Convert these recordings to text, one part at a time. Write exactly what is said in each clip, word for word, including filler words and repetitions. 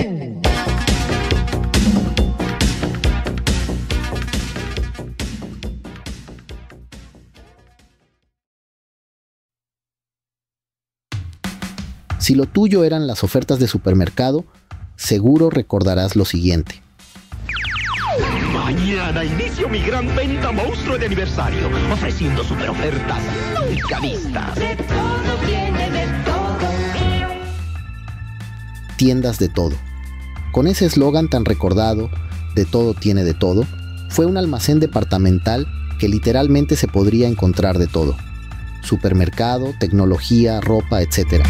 Si lo tuyo eran las ofertas de supermercado, seguro recordarás lo siguiente. Mañana inicio mi gran venta monstruo de aniversario, ofreciendo super ofertas nunca vistas. De todo tiene de todo. Tiendas de todo. Con ese eslogan tan recordado, de todo tiene de todo, fue un almacén departamental que literalmente se podría encontrar de todo. Supermercado, tecnología, ropa, etcétera.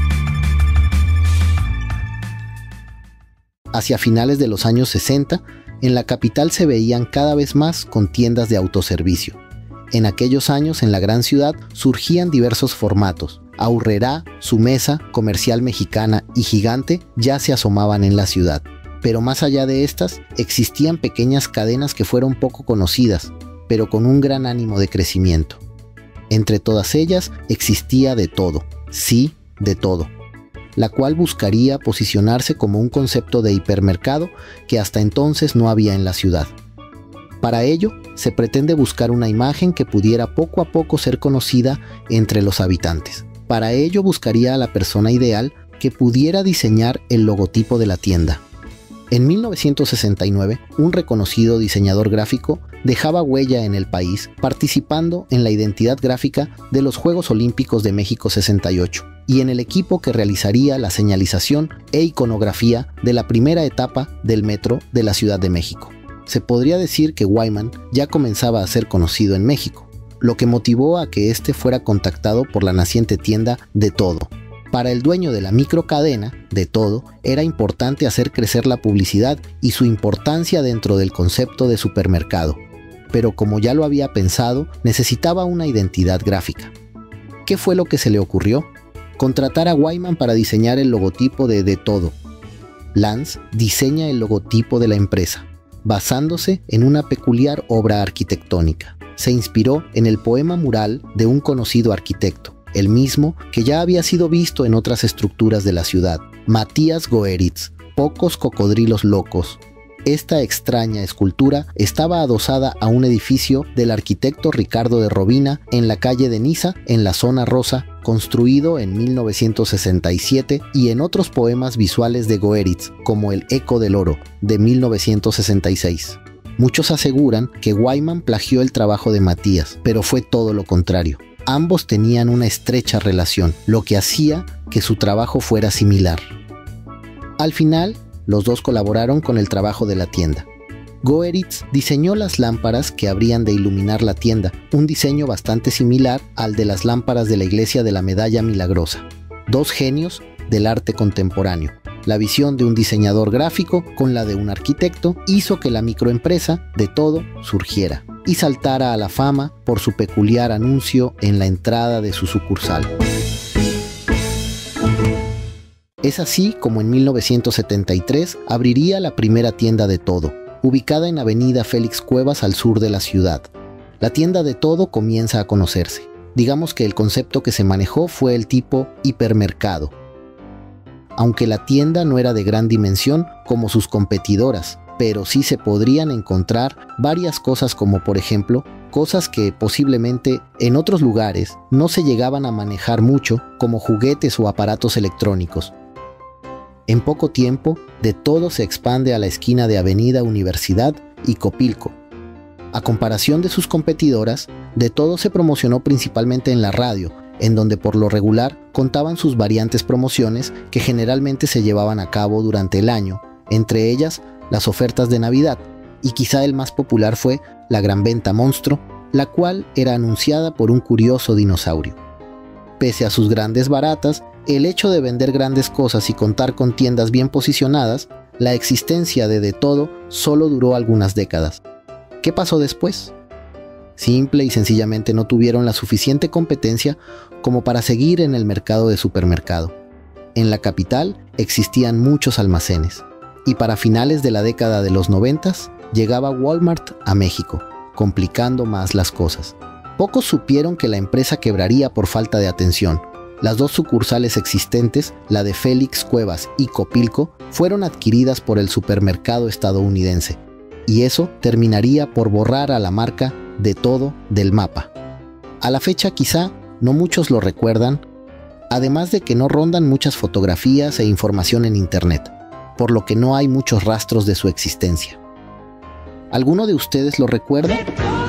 Hacia finales de los años sesenta, en la capital se veían cada vez más con tiendas de autoservicio. En aquellos años, en la gran ciudad, surgían diversos formatos. Aurrerá, Sumesa, Comercial Mexicana y Gigante ya se asomaban en la ciudad. Pero más allá de estas, existían pequeñas cadenas que fueron poco conocidas, pero con un gran ánimo de crecimiento. Entre todas ellas existía de todo, sí, de todo, la cual buscaría posicionarse como un concepto de hipermercado que hasta entonces no había en la ciudad. Para ello, se pretende buscar una imagen que pudiera poco a poco ser conocida entre los habitantes. Para ello buscaría a la persona ideal que pudiera diseñar el logotipo de la tienda. En mil novecientos sesenta y nueve, un reconocido diseñador gráfico dejaba huella en el país participando en la identidad gráfica de los Juegos Olímpicos de México sesenta y ocho y en el equipo que realizaría la señalización e iconografía de la primera etapa del metro de la Ciudad de México. Se podría decir que Wyman ya comenzaba a ser conocido en México, lo que motivó a que éste fuera contactado por la naciente tienda De Todo. Para el dueño de la microcadena, De Todo, era importante hacer crecer la publicidad y su importancia dentro del concepto de supermercado. Pero como ya lo había pensado, necesitaba una identidad gráfica. ¿Qué fue lo que se le ocurrió? Contratar a Wyman para diseñar el logotipo de De Todo. Lance diseña el logotipo de la empresa, basándose en una peculiar obra arquitectónica. Se inspiró en el poema mural de un conocido arquitecto, el mismo que ya había sido visto en otras estructuras de la ciudad, Matías Goeritz, Pocos cocodrilos locos. Esta extraña escultura estaba adosada a un edificio del arquitecto Ricardo de Robina en la calle de Niza, en la zona rosa, construido en mil novecientos sesenta y siete, y en otros poemas visuales de Goeritz, como El Eco del Oro, de mil novecientos sesenta y seis. Muchos aseguran que Wyman plagió el trabajo de Matías, pero fue todo lo contrario. Ambos tenían una estrecha relación, lo que hacía que su trabajo fuera similar. Al final, los dos colaboraron con el trabajo de la tienda. Goeritz diseñó las lámparas que habrían de iluminar la tienda, un diseño bastante similar al de las lámparas de la iglesia de la Medalla Milagrosa. Dos genios del arte contemporáneo. La visión de un diseñador gráfico con la de un arquitecto hizo que la microempresa De Todo surgiera y saltara a la fama por su peculiar anuncio en la entrada de su sucursal. Es así como en mil novecientos setenta y tres abriría la primera tienda De Todo, ubicada en Avenida Félix Cuevas al sur de la ciudad. La tienda De Todo comienza a conocerse. Digamos que el concepto que se manejó fue el tipo hipermercado. Aunque la tienda no era de gran dimensión como sus competidoras, pero sí se podrían encontrar varias cosas como por ejemplo, cosas que posiblemente en otros lugares no se llegaban a manejar mucho como juguetes o aparatos electrónicos. En poco tiempo, De Todo se expande a la esquina de Avenida Universidad y Copilco. A comparación de sus competidoras, De Todo se promocionó principalmente en la radio, en donde por lo regular contaban sus variantes promociones que generalmente se llevaban a cabo durante el año, entre ellas las ofertas de Navidad, y quizá el más popular fue la Gran Venta Monstruo, la cual era anunciada por un curioso dinosaurio. Pese a sus grandes baratas, el hecho de vender grandes cosas y contar con tiendas bien posicionadas, la existencia de De Todo solo duró algunas décadas. ¿Qué pasó después? Simple y sencillamente no tuvieron la suficiente competencia como para seguir en el mercado de supermercado. En la capital existían muchos almacenes, y para finales de la década de los noventas llegaba Walmart a México, complicando más las cosas. Pocos supieron que la empresa quebraría por falta de atención, Las dos sucursales existentes, la de Félix Cuevas y Copilco, fueron adquiridas por el supermercado estadounidense, y eso terminaría por borrar a la marca de todo del mapa. A la fecha quizá no muchos lo recuerdan, además de que no rondan muchas fotografías e información en internet, por lo que no hay muchos rastros de su existencia. ¿Alguno de ustedes lo recuerda?